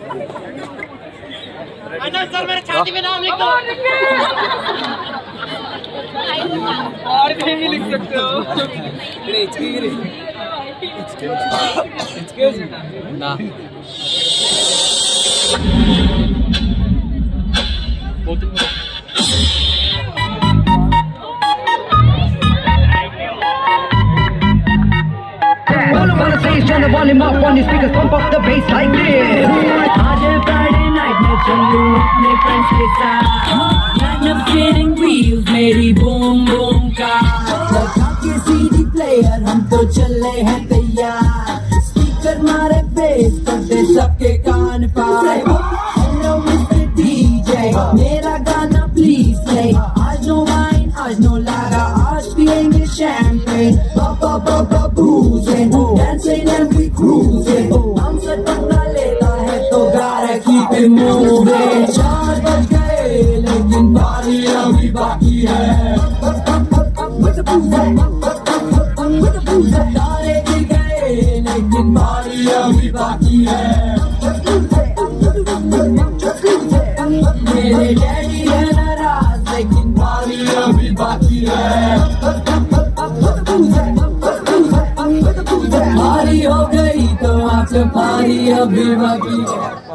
Sir मेरे छाती में नाम लिख दो। और कहीं भी लिख सकते हो। ना Turn the volume up on the speakers, pump up the bass like this. आज Friday night में चलूं अपने friends के साथ, line up spinning wheels मेरी boom boom का, लगा के CD player हम तो चले हैं तैयार, speaker मारे bass करते सबके कान पार। Hello Mr. DJ, मेरा गाना please play, आज no wine, आज no lager, आज पिएंगे champagne, boozing, dancing and we cruising, हमसे पंगा लेता है तो gotta keep it moving। 4 बज गए लेकिन पारी अभी बाकी है, with the booze, तारे गिर गए लेकिन पारी अभी बाकी है, मेरे डैडी है नाराज लेकिन पारी अभी बाकी है, पारी हो गई तो आपसे पारी अभी बाकी है।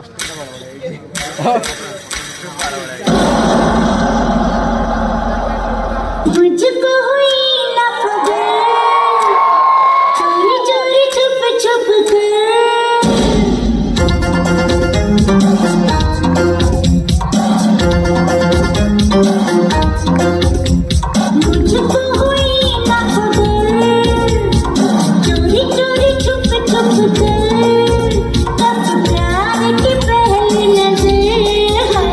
मुझको हुई ना खबर, चोरी चोरी छुप छुप कर, मुझको हुई ना खबर, चोरी चोरी छुप छुप कर, तब प्यार की पहली नजर है,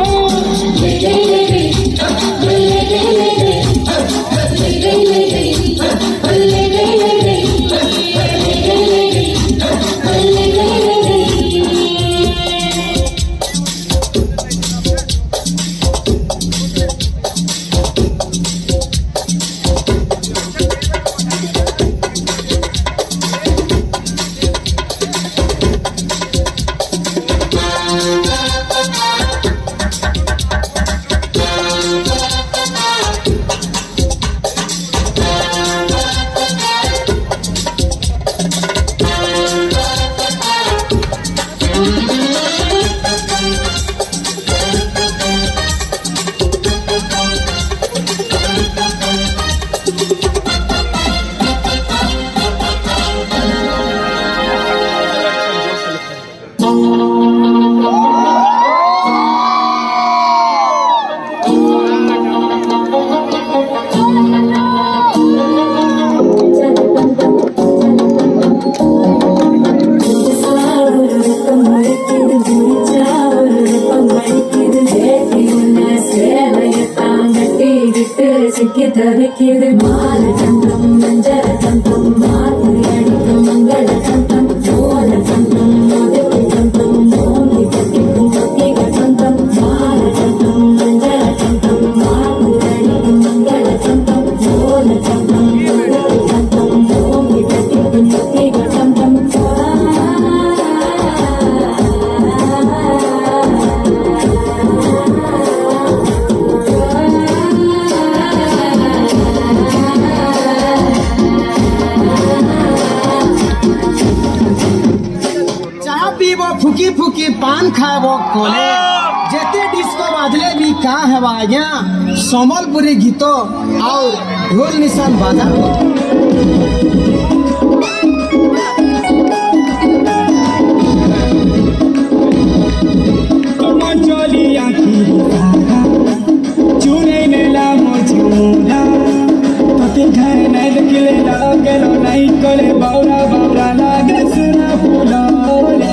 फुकी फुकी पान खाबो कोले जेते डिस्को बाजले भी का हवाया समलपुरी गीतो और ढोल निशान बाजा चुने नेला मोचुला तते घर नैल किले लागलो नहीं कोले बावरा बावरा लागे सुना फुलोले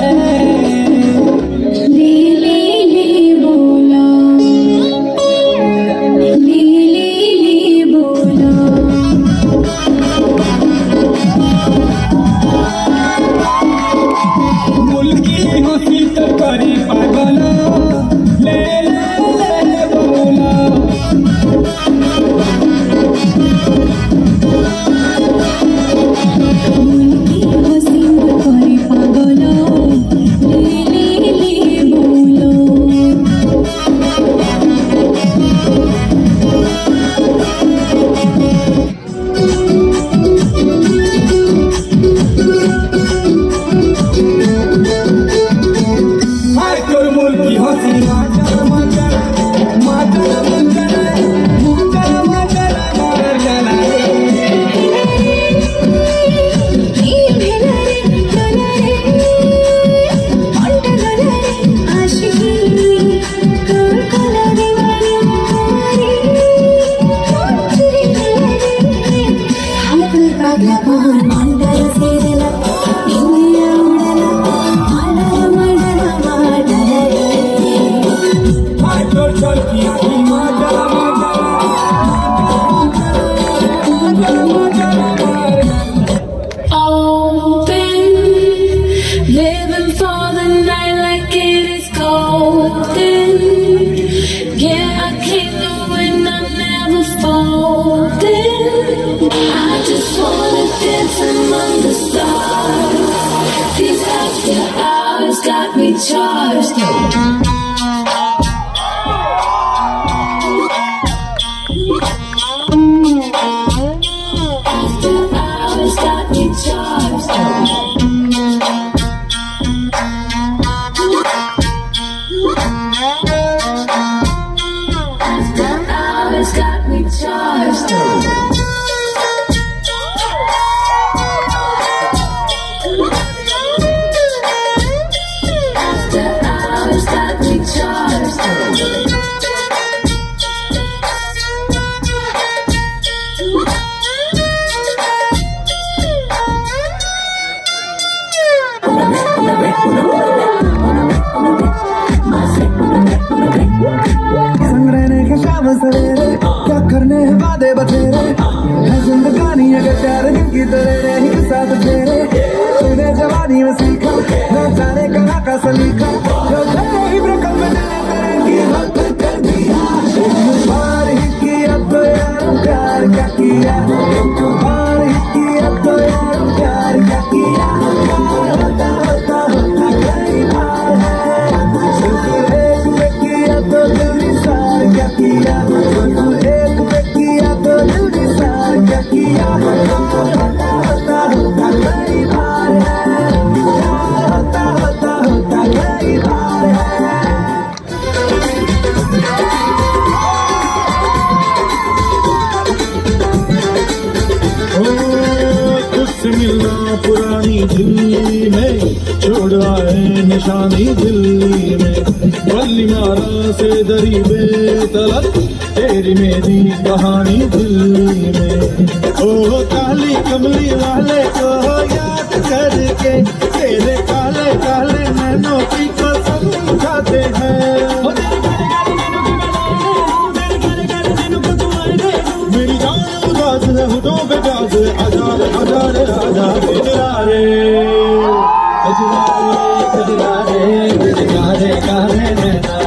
me charged up. After hours got me charged up. After hours got me charged up. संग रहने के शाम सवेरे क्या करने हैं वादे बतेरे है जिंदगानी अगर प्यार दिल की तरह नहीं के साथ फेरे तूने जवानी में सीखा न जाने कहाँ का सलीका जो तेरे ही ब्रेकअप में तेरे की हद कर दिया एक बार ही किया तो यार प्यार क्या किया एक बार ही किया तो यार प्यार क्या किया होता होता होता कई बार है तो दिल निसार क्या किया एक पे किया तो दिल निसार क्या किया होता होता होता कई बार है होता होता होता कई बार है तुझसे मिलना पुरानी दिल्ली में छोड़ आए निशानी दिल्ली में बल्ली मारा से दरी बेतलक तेरी मेरी कहानी दिल्ली में ओ काली कमली वाले को याद करके तेरे काले काले नैनों की कसम खाते हैं मेरी जान उदास है होठों पे प्यास आजा रे आजा रे आजा कजरा रे कजरा रे कजरा रे कजरा रे काले नैना